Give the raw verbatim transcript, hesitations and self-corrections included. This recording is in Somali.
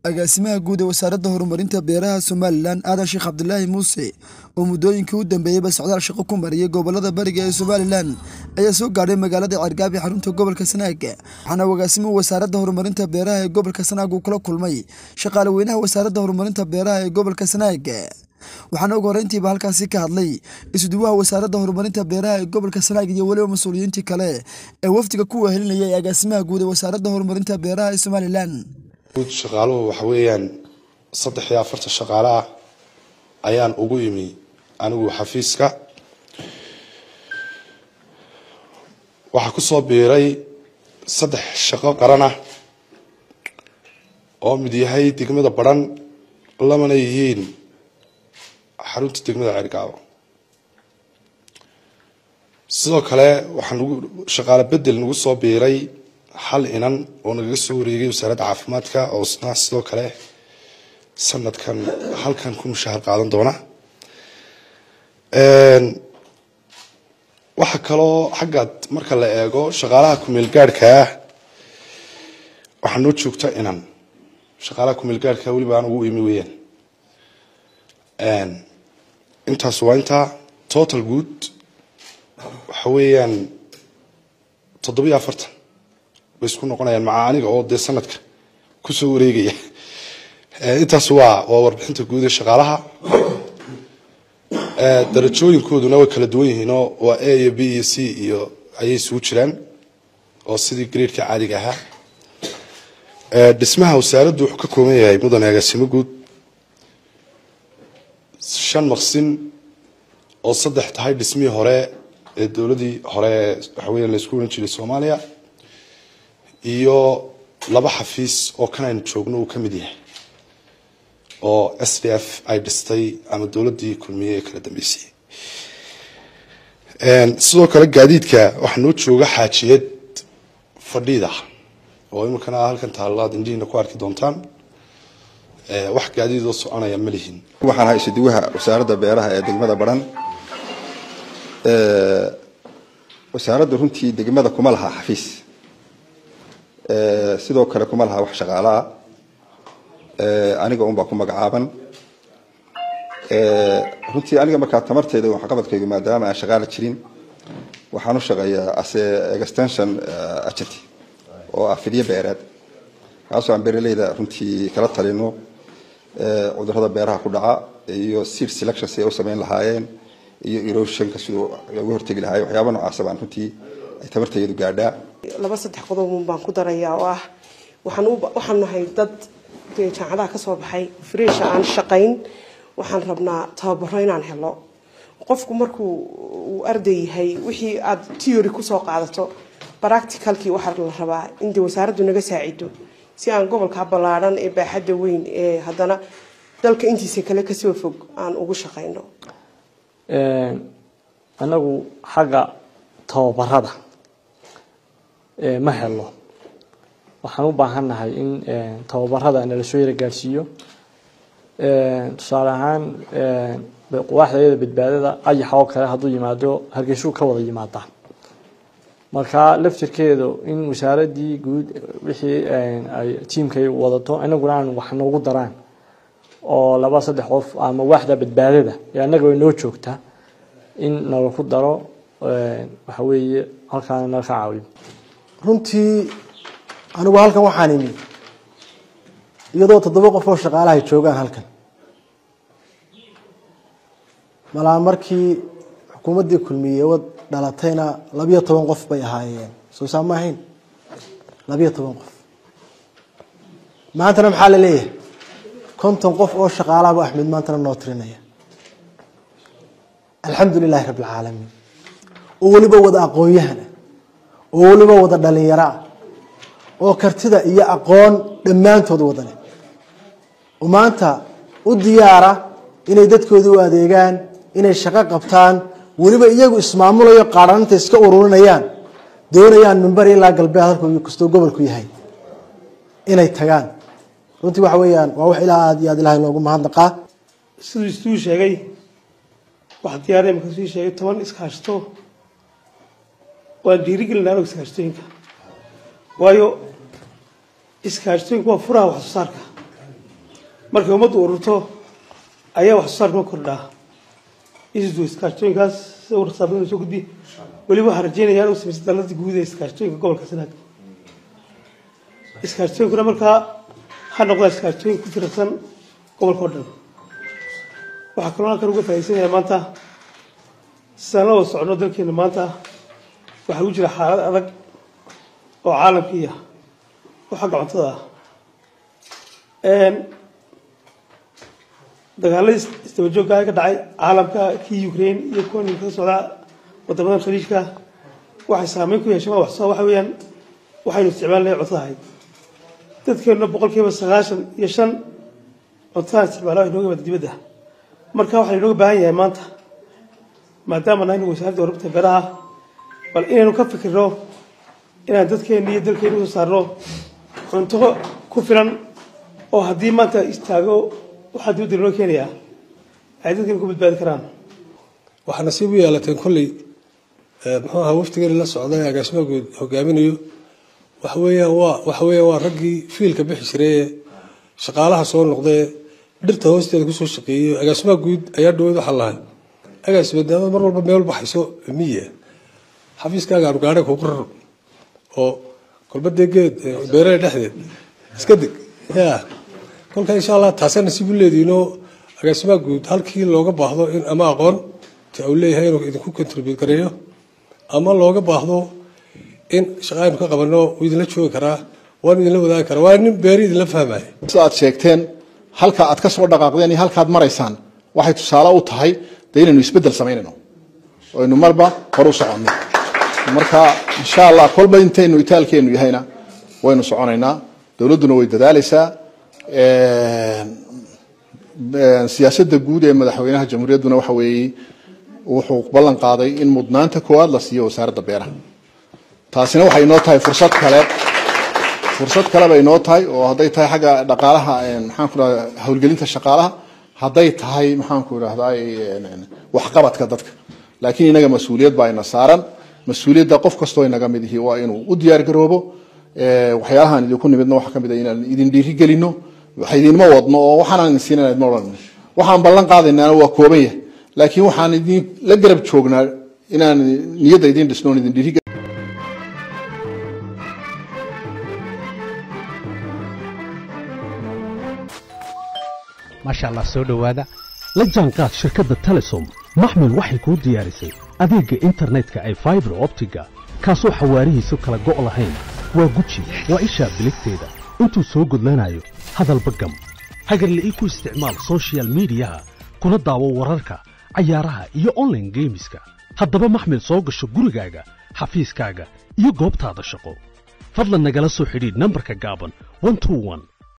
agaasimaha guud ee wasaaradda horumarinta beeraha Somaliland Aadan Sheekh Cabdullaahi Muuse oo muddooyinkii u dambeeyay socdaal shaqo ku mariyay gobolada bariga ee Somaliland ayaa soo gaaray magaalada Cergaab ee xarunta gobolka Sanaag waxaana agaasimaha wasaaradda horumarinta beeraha ee gobolka Sanaag uu kula kulmay shaqaale weynaha wasaaradda horumarinta beeraha ee gobolka Sanaag waxaana ugu horeyntiiba halkaasi ka hadlay isuduwaha wasaaradda horumarinta beeraha ee gobolka Sanaag iyo waliba mas'uuliyiintii kale ee wafdiga ku wehelinayay agaasimaha guud ee wasaaradda horumarinta beeraha ee Somaliland shaqaaluhu waxa weeyaan saddex iyo afartan shaqaale ah ayaan ugu imi anigu xafiiska waxa ku soo biiray saddex shaqo qaran ah oo mid yahay degmada Baran lamana yihiin xarunta degmada Cergaab sidoo kale waxaan shaqaale bedel nagu soo biiray hal inan oo naga soo wareegay wasaaradda caafimaadka oo sidoo kale sanadkan halkan ku mushahar qaadan doona een waxa kale xagga marka la eego shaqaalaha ku meel gaarka ah waxa noo joogta inan shaqaalaha ku meel gaarka wali baan ugu imi weeyaan een intaas waa inta total good waxa weeyaan toddoba iyo afartan isku noqonayaan macaaniga oo de sanadka ku soo wareegaya ee intaas waa waa warbixinta guud ee shaqaalaha ee darajooyinkooduna way kala duwan yihiin oo waa A iyo B iyo C iyo ayay soo jiraan oo sidii grade-ka caadiga ah ee dhismaha wasaaraddu wuxuu ka kooban yahay mudan agaasimo guud shan maqsin oo saddex tahay dhismihii hore ee dawladii hore waxa weeyaan la isku oran jiray Soomaaliya iyo laba xafiis oo kan aan joogno uu kamid yahay oo S D F ay dhistay ama dawladii kulmiye kala dambeysay een sidoo kale gaadiidka waxa noo jooga xaajiyad fadhida oo imkana halkan taalaad indhiina ku arki doontaan ee wax gaadiid oo soconaya ma lihin waxaan hayay isuduwaha wasaaradda beeraha ee degmada Baran ee wasaaradda runtii degmada kuma laha xafiis ee sidoo kale kuma laha wax shaqaalaha ee aniga uun baa ku magacaaban ee runtii aniga marka tamarteeda waxa qabadkaygu maadaama aan shaqaale jirin waxaan u shaqeeyaa as extension agent oo afiliye beereed kaasoo aan beeraleyda runtii kala talino ee cudurrada beeraha ku dhaca iyo seed selection si ay u sameyn lahaayeen iyo erosion ka sidoo lagu hortagi lahaay waxyaabo noocaas ah runtii ay tamarteedu gaadhaa laba saddex qodob baan ku darayaa oo ah waxaan waxaan nahay dad jaamacadaha ka soo baxay fresh aan shaqayn waxaan rabnaa tababaro inaan helo qofku markuu uu arday yahay wixii aad theory ku soo qaadato practicalki waxa la rabaa in wasaaraddu naga saacido si aan gobolka balaaran ee baaxadda weyn ee hadana dalka intiisa kale ka soo fog aan ugu shaqayno ee anagu xaga tababarada ee ma helo waxaan u baahanahay in tababarada la soo yara gaarsiiyo ee tusaale ahaan ee waaxda badbaadada ay xaw kale haduu yimaado hargeysa ka wada yimaada marka laftirkeedu in wasaaradii guud wixii ay teamkay wadato anaguna aan wax noogu daraan oo laba saddex qof ama waaxda badbaadada ee anaga way noo joogta in nala ku daro waxa weeye halkaan nala ka caawiyo runtii anigu halkan waxaan imi iyadoo toddoba qof oo shaqaalaha joogaan halkan malaa markii xukuumaddii kulmiye wad dhalatayna laba iyo toban qof bay ahaayeen soo saamahayn laba iyo toban qof maantana maxaa la leeyahay konton qof oo shaqaalaha buu Axmed maantana noo tirinaya alxamdulilaahi rabbil caalamiin oo waliba wada aqoon-yahan oo waliba wada dhalinyaro oo kartida iyo aqoon dhamaantood wadane oo maanta u diyaara inay dadkoodu u adeegaan inay shaqo qabtaan waliba iyagu ismaamulayo qaaranta iska ururinayaan doonayaan minbar ilaa galbeed halka uu kasto gobolku yahay inay tagaan runtii waxa weeyaan waa wax ilaa aad iyo aad ilaahay loogu mahadnaqaa sidoo istuu sheegay wax diyaareen ka sii sheegay toban iskaashto waa dhiirigelin iskaashtooyinka waayo iskaashtooyinku waa furaha wax soo saarka markay ummaddu ururto ayaa wax soo saarka kordhaa isdu iskaashtooyinkaas sawir saabada soo gudbi waliba waxaan rajeynayaa inuu samaysto dalladii guud ee iskaashtooyinka gobolka Sanaag iskaashtooyinkuna markaa ha noqdaa iskaashtooyin ku tirsan gobolka oo dhan waxaa kaloo halkan uga faa'iideysanayaa maanta sanado socdo dalkeena maanta waxaa u jira xaalad adag oo caalamkiiya oo xagga cuntada ah dagaaladii isdaba joogga ka dhacay caalamka kii Ukraine iyo kuwan ka socda wadamada khaliijka waxay saameyn ku yeesheen wax soo waxa weeyaan waxaynu isticmaalnay cuntada ahayd dadkeena boqolkiiba sagaashan iyo shan cuntada isticmaalay inooga wada dibadda marka waxay inooga baahan yahay maanta maadaama aynu wasaaradda wararka beeraha bal inaynu ka fikirno inaan dadkeena iyo dalkeena u saarno cunto ku filan oo haddii maanta istaago waxaa dib loo keenayaa ay dadkan ku badbaadi karaan waxaa nasiib u yeelateen kolley muxuu ahaa waftigeena la socday agaasimaha guud hogaaminayo waxa weeyaan waa waxa weeyaan waa raggii fiilka bixi jiray shaqaalaha soo noqday dhirta hoosteeda ku soo shaqeeyay agaasimaha guud ayaa dhaweyd waxa lahayd agaasimaha mar walba meel baxayso miya xafiiskaaga aanu gaadhay ku qorar oo kolba deegeed beeraha dhexdeed iska dig yaa kolka insha Allah taasana si buu leedino agaasimaha guud halkii looga baahdo in ama aqoon uu leeyahay inuu idinku contribute gareeyo ama looga baahdo in shaqooyin ka qabano uu idin la joogi karaa waan idin la wadaagi karaa waa nin beeri idin la fahmay aad sheegteen halka aad ka soo dhaqaaqdeen iyo halka aad maraysaan waxay tusaale u tahay deynaynu isbedel sameynayno oo inuu marba hor u socono marka insha Allah kolba intaynu itaalkeenu yahayna waynu soconaynaa dawladuna way dadaalaysaa siyaasadda guud ee madaxweynaha jamhuuriyadduna waxa weeye wuxuu ballan qaaday in mudnaanta koowaad la siiyo wasaaradda beeraha taasina waxay inoo tahay fursad kale fursad kale bay inoo tahay oo hadday tahay xagga dhaqaalaha maxaan ku radaa hawlgelinta shaqaalaha hadday tahay maxaan ku radaa waxqabadka dadka laakiin inaga mas'uuliyad baa ina saaran mas'uuliyadda qof kastoo inaga mid yahay waa inuu u diyaar garoobo waxyaalahan idinku nimidna waxa kamid ah inaan idin dhiiri gelino waxa idinma wadno oo waxaan siinayna ma oran waxaan ballan qaadaynaa waa kooban yahay laakiin waxaan idin la garab joognaa inaan niyadda idin dhisno idin dhiiri maasha Allah soo dhawaada la jaanqaad shirkadda Telesom maxmil waxay ku diyaarisay adeegga internetka ay fiber optiga kaasoo xawaarihiisu kala go' lahayn waa guji waa isha biligteeda intuu soo gudlanayo hadalba gam hagarla'ii ku isticmaal social mediaha kuna daawo wararka cayaaraha iyo online gameska haddaba maxmil soo gasho gurigaaga xafiiskaaga iyo goobtaada shaqo fadlan nagala soo xidhiidh nambarka gaaban one two one